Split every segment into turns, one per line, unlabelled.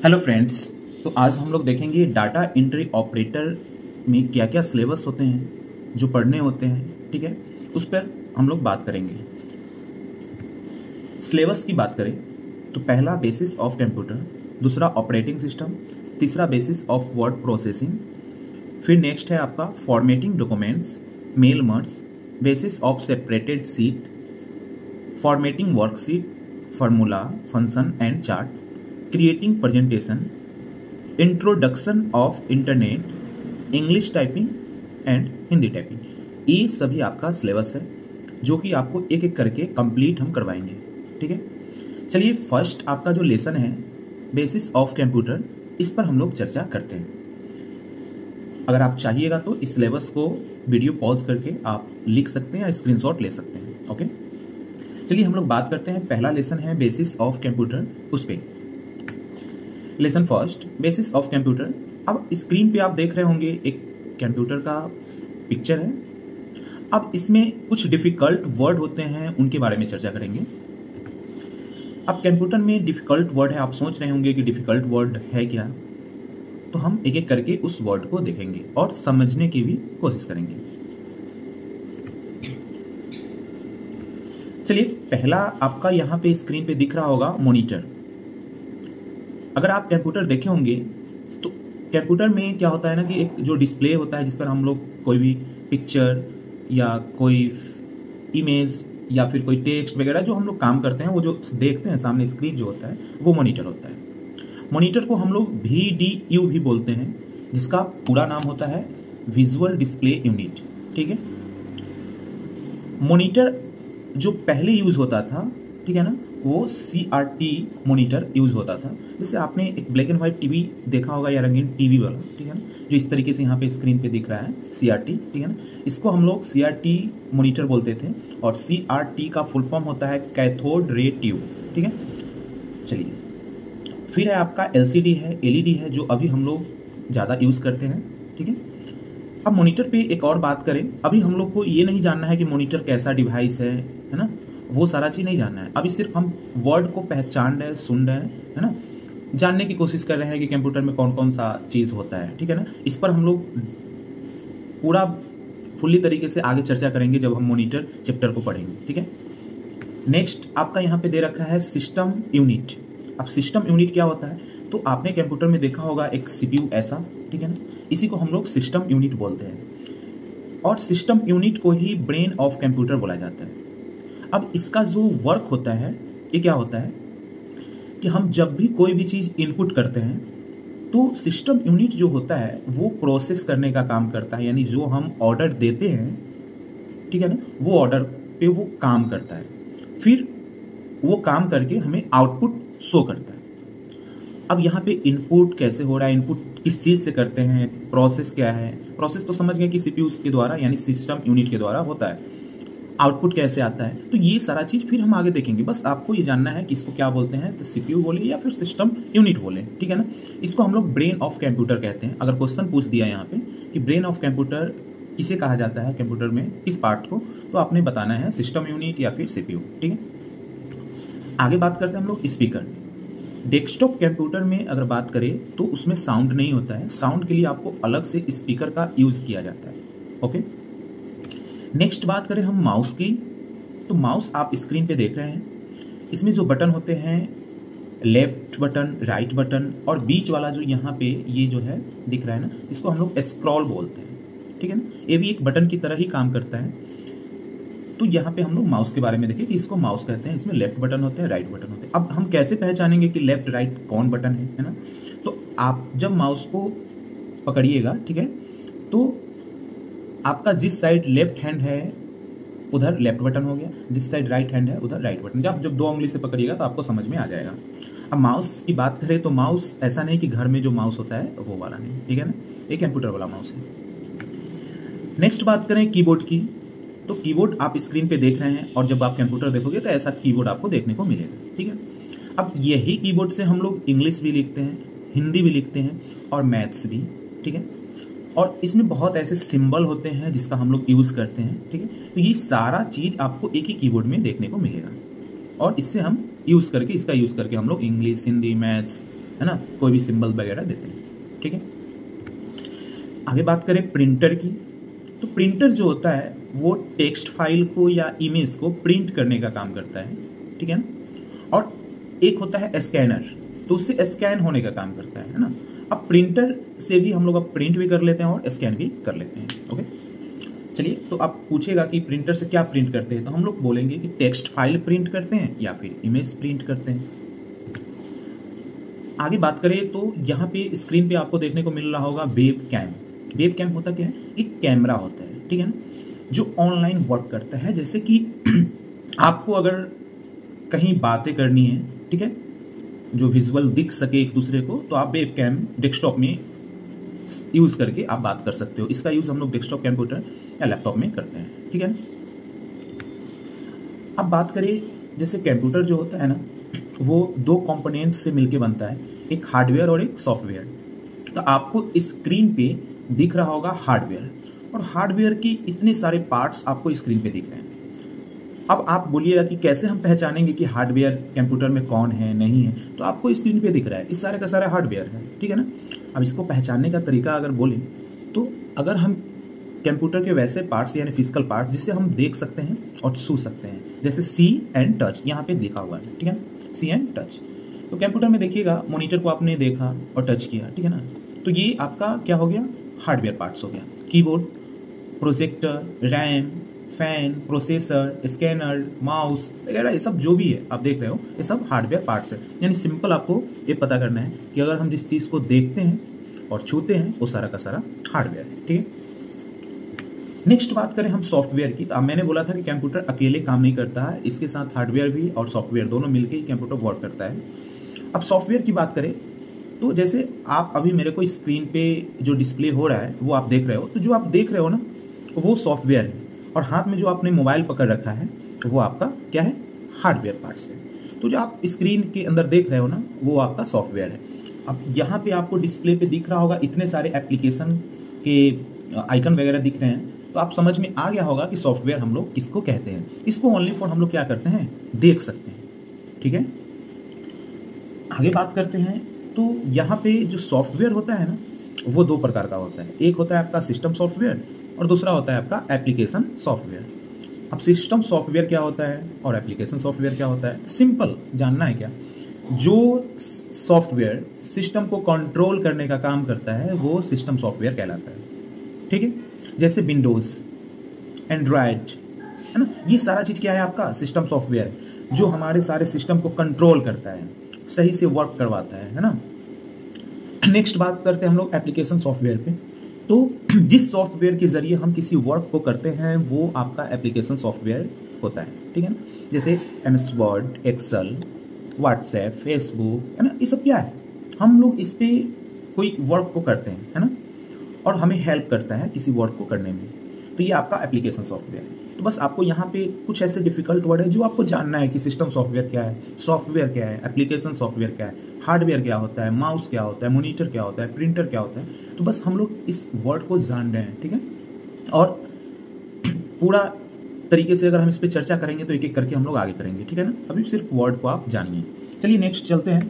Hello friends. तो आज हम लोग देखेंगे डाटा एंट्री ऑपरेटर में क्या क्या सिलेबस होते हैं जो पढ़ने होते हैं, ठीक है। उस पर हम लोग बात करेंगे। सिलेबस की बात करें तो पहला बेसिस ऑफ कंप्यूटर, दूसरा ऑपरेटिंग सिस्टम, तीसरा बेसिस ऑफ वर्ड प्रोसेसिंग, फिर नेक्स्ट है आपका formatting documents, mail merge, basis of separated sheet, formatting worksheet, formula, function and chart, creating presentation, introduction of internet, English typing and Hindi typing. ये सभी आपका syllabus है जो कि आपको एक एक करके कंप्लीट हम करवाएंगे, ठीक है। चलिए फर्स्ट आपका जो लेसन है बेसिस ऑफ कंप्यूटर, इस पर हम लोग चर्चा करते हैं। अगर आप चाहिएगा तो इस सिलेबस को वीडियो पॉज करके आप लिख सकते हैं या स्क्रीनशॉट ले सकते हैं, ओके। चलिए हम लोग बात करते हैं। पहला लेसन है बेसिस ऑफ कंप्यूटर, उस पे lesson first basis of computer. अब स्क्रीन पे आप देख रहे होंगे एक कंप्यूटर का पिक्चर है। अब इसमें कुछ डिफिकल्ट वर्ड होते हैं, उनके बारे में चर्चा करेंगे। अब कंप्यूटर में डिफिकल्ट वर्ड है, आप सोच रहे होंगे कि डिफिकल्ट वर्ड है क्या, तो हम एक एक करके उस वर्ड को देखेंगे और समझने की भी कोशिश करेंगे। चलिए पहला आपका यहाँ पे स्क्रीन पे दिख रहा होगा मॉनिटर। अगर आप कंप्यूटर देखे होंगे तो कंप्यूटर में क्या होता है ना कि एक जो डिस्प्ले होता है जिस पर हम लोग कोई भी पिक्चर या कोई इमेज या फिर कोई टेक्स्ट वगैरह जो हम लोग काम करते हैं, वो जो देखते हैं सामने स्क्रीन जो होता है वो मॉनिटर होता है। मॉनिटर को हम लोग VDU भी बोलते हैं, जिसका पूरा नाम होता है विजुअल डिस्प्ले यूनिट, ठीक है। मॉनिटर जो पहले यूज होता था, ठीक है ना, वो CRT मॉनिटर यूज होता था। जैसे आपने एक ब्लैक एंड व्हाइट टीवी देखा होगा या रंगीन टीवी वाला, ठीक है ना, जो इस तरीके से यहाँ पे स्क्रीन पे दिख रहा है CRT, ठीक है ना। इसको हम लोग CRT मॉनिटर बोलते थे और CRT का फुल फॉर्म होता है कैथोड रे ट्यूब, ठीक है। चलिए फिर है आपका LCD है, LED है, जो अभी हम लोग ज़्यादा यूज़ करते हैं, ठीक है। अब मॉनिटर पे एक और बात करें, अभी हम लोग को ये नहीं जानना है कि मॉनिटर कैसा डिवाइस है ना, वो सारा चीज़ नहीं जानना है। अभी सिर्फ हम वर्ड को पहचान रहे हैं, सुन रहे हैं, है ना, जानने की कोशिश कर रहे हैं कि कंप्यूटर में कौन कौन सा चीज़ होता है, ठीक है ना। इस पर हम लोग पूरा फुल्ली तरीके से आगे चर्चा करेंगे जब हम मॉनिटर चैप्टर को पढ़ेंगे, ठीक है। नेक्स्ट आपका यहाँ पे दे रखा है सिस्टम यूनिट। अब सिस्टम यूनिट क्या होता है, तो आपने कंप्यूटर में देखा होगा एक CPU ऐसा, ठीक है ना, इसी को हम लोग सिस्टम यूनिट बोलते हैं और सिस्टम यूनिट को ही ब्रेन ऑफ कंप्यूटर बोला जाता है। अब इसका जो वर्क होता है, ये क्या होता है कि हम जब भी कोई भी चीज़ इनपुट करते हैं तो सिस्टम यूनिट जो होता है वो प्रोसेस करने का काम करता है, यानी जो हम ऑर्डर देते हैं, ठीक है ना, वो ऑर्डर पे वो काम करता है, फिर वो काम करके हमें आउटपुट शो करता है। अब यहाँ पे इनपुट कैसे हो रहा है, इनपुट किस चीज़ से करते हैं, प्रोसेस क्या है, प्रोसेस तो समझ गए कि CPU के द्वारा यानी सिस्टम यूनिट के द्वारा होता है, आउटपुट कैसे आता है, तो ये सारा चीज़ फिर हम आगे देखेंगे। बस आपको ये जानना है कि इसको क्या बोलते हैं, तो CPU बोले या फिर सिस्टम यूनिट बोले, ठीक है ना। इसको हम लोग ब्रेन ऑफ कंप्यूटर कहते हैं। अगर क्वेश्चन पूछ दिया यहाँ पे कि ब्रेन ऑफ कंप्यूटर किसे कहा जाता है कंप्यूटर में, किस पार्ट को, तो आपने बताना है सिस्टम यूनिट या फिर CPU, ठीक है। आगे बात करते हैं हम लोग स्पीकर। डेस्कटॉप कंप्यूटर में अगर बात करें तो उसमें साउंड नहीं होता है, साउंड के लिए आपको अलग से स्पीकर का यूज़ किया जाता है, ओके। नेक्स्ट बात करें हम माउस की, तो माउस आप स्क्रीन पे देख रहे हैं, इसमें जो बटन होते हैं लेफ्ट बटन, राइट बटन और बीच वाला जो यहाँ पे ये जो है दिख रहा है ना, इसको हम लोग स्क्रॉल बोलते हैं, ठीक है ना। ये भी एक बटन की तरह ही काम करता है। तो यहाँ पे हम लोग माउस के बारे में देखें कि इसको माउस कहते हैं, इसमें लेफ्ट बटन होते हैं, राइट बटन होते हैं। अब हम कैसे पहचानेंगे कि लेफ्ट राइट कौन बटन है ना, तो आप जब माउस को पकड़िएगा, ठीक है, तो आपका जिस साइड लेफ्ट हैंड है उधर लेफ्ट बटन हो गया, जिस साइड राइट हैंड है उधर राइट बटन। जब 2 उंगली से पकड़िएगा तो आपको समझ में आ जाएगा। अब माउस की बात करें तो माउस ऐसा नहीं कि घर में जो माउस होता है वो वाला नहीं, ठीक है ना, ये कंप्यूटर वाला माउस है। नेक्स्ट बात करें कीबोर्ड की, तो कीबोर्ड आप स्क्रीन पे देख रहे हैं और जब आप कंप्यूटर देखोगे तो ऐसा कीबोर्ड आपको देखने को मिलेगा, ठीक है। अब यही कीबोर्ड से हम लोग इंग्लिश भी लिखते हैं, हिंदी भी लिखते हैं और मैथ्स भी, ठीक है। और इसमें बहुत ऐसे सिंबल होते हैं जिसका हम लोग यूज़ करते हैं, ठीक है। तो ये सारा चीज़ आपको एक ही कीबोर्ड में देखने को मिलेगा और इससे हम इसका यूज़ करके हम लोग इंग्लिश, हिंदी, मैथ्स है ना, कोई भी सिंबल वगैरह देते हैं, ठीक है। आगे बात करें प्रिंटर की, तो प्रिंटर जो होता है वो टेक्स्ट फाइल को या इमेज को प्रिंट करने का काम करता है, ठीक है ना। और एक होता है स्कैनर, तो उससे स्कैन होने का काम करता है ना। अब प्रिंटर से भी हम लोग अब प्रिंट भी कर लेते हैं और स्कैन भी कर लेते हैं, ओके। चलिए, तो आप पूछेगा कि प्रिंटर से क्या प्रिंट करते हैं, तो हम लोग बोलेंगे कि टेक्स्ट फाइल प्रिंट करते हैं या फिर इमेज प्रिंट करते हैं। आगे बात करें तो यहाँ पे स्क्रीन पे आपको देखने को मिल रहा होगा वेब कैम। वेब कैम होता क्या है, एक कैमरा होता है, ठीक है ना, जो ऑनलाइन वर्क करता है। जैसे कि आपको अगर कहीं बातें करनी है, ठीक है, जो विजुअल दिख सके एक दूसरे को, तो आप वेब कैम डेस्कटॉप में यूज करके आप बात कर सकते हो। इसका यूज हम लोग डेस्कटॉप कंप्यूटर या लैपटॉप में करते हैं, ठीक है ना। अब बात करें, जैसे कंप्यूटर जो होता है ना, वो दो कंपोनेंट से मिलके बनता है, एक हार्डवेयर और एक सॉफ्टवेयर। तो आपको स्क्रीन पे दिख रहा होगा हार्डवेयर, और हार्डवेयर के इतने सारे पार्ट्स आपको स्क्रीन पे दिख रहे हैं। अब आप बोलिएगा कि कैसे हम पहचानेंगे कि हार्डवेयर कंप्यूटर में कौन है नहीं है, तो आपको स्क्रीन पे दिख रहा है, इस सारे का सारा हार्डवेयर है, ठीक है ना। अब इसको पहचानने का तरीका अगर बोलें तो अगर हम कंप्यूटर के वैसे पार्ट्स यानी फिजिकल पार्ट्स जिसे हम देख सकते हैं और छू सकते हैं, जैसे सी एंड टच यहाँ पे देखा हुआ है, ठीक है ना, सी एंड टच। तो कंप्यूटर में देखिएगा, मॉनिटर को आपने देखा और टच किया, ठीक है ना, तो ये आपका क्या हो गया, हार्डवेयर पार्ट्स हो गया। Keyboard, projector, RAM, fan, processor, scanner, mouse वगैरह, ये सब जो भी है आप देख रहे हो, ये सब हार्डवेयर पार्ट्स है। यानी सिंपल आपको ये पता करना है कि अगर हम जिस चीज़ को देखते हैं और छूते हैं वो सारा का सारा हार्डवेयर है, ठीक है। नेक्स्ट बात करें हम सॉफ्टवेयर की, तो मैंने बोला था कि कंप्यूटर अकेले काम नहीं करता है, इसके साथ हार्डवेयर भी और सॉफ्टवेयर दोनों मिलकर ही कंप्यूटर वर्क करता है। अब सॉफ्टवेयर की बात करें तो जैसे आप अभी मेरे को स्क्रीन पे जो डिस्प्ले हो रहा है वो आप देख रहे हो, तो जो आप देख रहे हो ना वो सॉफ्टवेयर है, और हाथ में जो आपने मोबाइल पकड़ रखा है वो आपका क्या है, हार्डवेयर पार्ट्स है। तो जो आप स्क्रीन के अंदर देख रहे हो ना वो आपका सॉफ्टवेयर है। अब यहाँ पे आपको डिस्प्ले पे दिख रहा होगा इतने सारे एप्लीकेशन के आइकन वगैरह दिख रहे हैं, तो आप समझ में आ गया होगा कि सॉफ्टवेयर हम लोग किसको कहते हैं। इसको ओनली फॉर हम लोग क्या करते हैं, देख सकते हैं, ठीक है। आगे बात करते हैं, तो यहाँ पे जो सॉफ्टवेयर होता है ना वो दो प्रकार का होता है, एक होता है आपका सिस्टम सॉफ्टवेयर और दूसरा होता है आपका एप्लीकेशन सॉफ्टवेयर। अब सिस्टम सॉफ्टवेयर क्या होता है और एप्लीकेशन सॉफ्टवेयर क्या होता है, सिंपल जानना है क्या, जो सॉफ्टवेयर सिस्टम को कंट्रोल करने का काम करता है वो सिस्टम सॉफ्टवेयर कहलाता है, ठीक है। जैसे विंडोज़, एंड्रॉयड, है ना, ये सारा चीज़ क्या है, आपका सिस्टम सॉफ्टवेयर है, जो हमारे सारे सिस्टम को कंट्रोल करता है, सही से वर्क करवाता है ना। नेक्स्ट बात करते हैं हम लोग एप्लीकेशन सॉफ्टवेयर पे, तो जिस सॉफ्टवेयर के जरिए हम किसी वर्क को करते हैं वो आपका एप्लीकेशन सॉफ्टवेयर होता है, ठीक है ना। जैसे MS Word, Excel, WhatsApp, Facebook, है ना, ये सब क्या है, हम लोग इस पे कोई वर्क को करते हैं, है ना, और हमें हेल्प करता है किसी वर्क को करने में, तो ये आपका एप्लीकेशन सॉफ्टवेयर है। तो बस आपको यहाँ पे कुछ ऐसे डिफिकल्ट वर्ड है जो आपको जानना है कि सिस्टम सॉफ्टवेयर क्या है, सॉफ्टवेयर क्या है, एप्लीकेशन सॉफ्टवेयर क्या है, हार्डवेयर क्या होता है, माउस क्या होता है, मॉनिटर क्या होता है, प्रिंटर क्या होता है। तो बस हम लोग इस वर्ड को जान रहे हैं, ठीक है। और पूरा तरीके से अगर हम इस पर चर्चा करेंगे तो एक एक करके हम लोग आगे करेंगे, ठीक है ना। अभी सिर्फ वर्ड को आप जानिए। चलिए नेक्स्ट चलते हैं।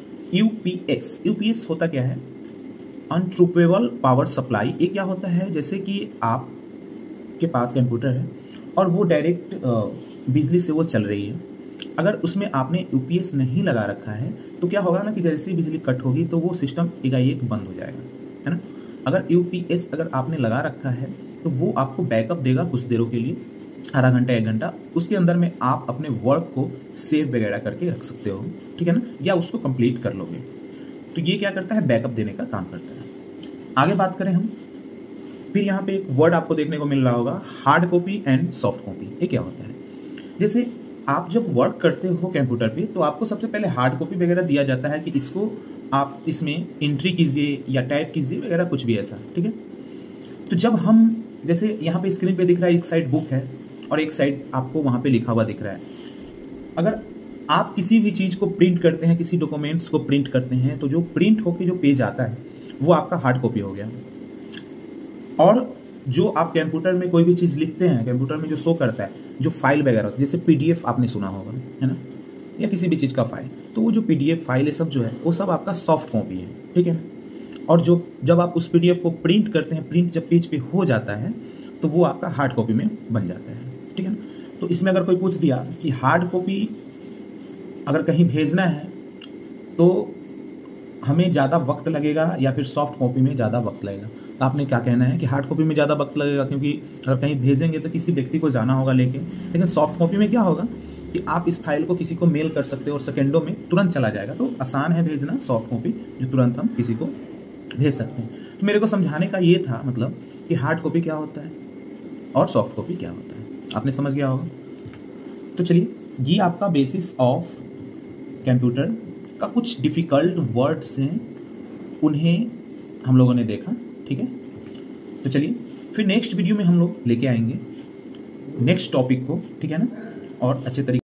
यूपीएस, यूपीएस होता क्या है, अनट्रूपेबल पावर सप्लाई। ये क्या होता है, जैसे कि आप के पास कंप्यूटर है और वो डायरेक्ट बिजली से वो चल रही है, अगर उसमें आपने यूपीएस नहीं लगा रखा है तो क्या होगा ना कि जैसे ही बिजली कट होगी तो वो सिस्टम एकाएक बंद हो जाएगा, है ना। अगर यूपीएस अगर आपने लगा रखा है तो वो आपको बैकअप देगा कुछ देरों के लिए, आधा घंटा 1 घंटा, उसके अंदर में आप अपने वर्क को सेव वगैरह करके रख सकते हो, ठीक है ना, या उसको कंप्लीट कर लोगे। तो ये क्या करता है, बैकअप देने का काम करता है। आगे बात करें हम, फिर यहाँ पे एक वर्ड आपको देखने को मिल रहा होगा, hard copy and soft copy. ये क्या होता है, जैसे आप जब वर्क करते हो कंप्यूटर पे तो आपको सबसे पहले हार्ड कॉपी वगैरह दिया जाता है कि इसको आप इसमें एंट्री कीजिए या टाइप कीजिए वगैरह कुछ भी ऐसा, ठीक है। तो जब हम जैसे यहाँ पे स्क्रीन पे दिख रहा है, एक साइड बुक है और एक साइड आपको वहाँ पे लिखा हुआ दिख रहा है। अगर आप किसी भी चीज़ को प्रिंट करते हैं, किसी डॉक्यूमेंट्स को प्रिंट करते हैं, तो जो प्रिंट होके जो पेज आता है वो आपका हार्ड कॉपी हो गया। और जो आप कंप्यूटर में कोई भी चीज़ लिखते हैं, कंप्यूटर में जो शो करता है, जो फाइल वगैरह होता है, जैसे PDF आपने सुना होगा, है ना, या किसी भी चीज़ का फाइल, तो वो जो PDF फाइल है सब जो है वो सब आपका सॉफ्ट कॉपी है, ठीक है ना। और जो जब आप उस PDF को प्रिंट करते हैं, प्रिंट जब पेज पे हो जाता है तो वो आपका हार्ड कॉपी में बन जाता है, ठीक है ना। तो इसमें अगर कोई पूछ दिया कि हार्ड कॉपी अगर कहीं भेजना है तो हमें ज़्यादा वक्त लगेगा या फिर सॉफ्ट कॉपी में ज़्यादा वक्त लगेगा, तो आपने क्या कहना है कि हार्ड कॉपी में ज़्यादा वक्त लगेगा, क्योंकि अगर कहीं भेजेंगे तो किसी व्यक्ति को जाना होगा लेके। लेकिन सॉफ्ट कॉपी में क्या होगा कि आप इस फाइल को किसी को मेल कर सकते हो और सेकेंडों में तुरंत चला जाएगा, तो आसान है भेजना सॉफ्ट कॉपी, जो तुरंत हम किसी को भेज सकते हैं। तो मेरे को समझाने का ये था मतलब कि हार्ड कॉपी क्या होता है और सॉफ्ट कॉपी क्या होता है, आपने समझ गया होगा। तो चलिए, ये आपका बेसिस ऑफ कंप्यूटर का कुछ डिफ़िकल्ट वर्ड्स हैं, उन्हें हम लोगों ने देखा, ठीक है। तो चलिए फिर नेक्स्ट वीडियो में हम लोग लेके आएंगे नेक्स्ट टॉपिक को, ठीक है ना, और अच्छे तरीके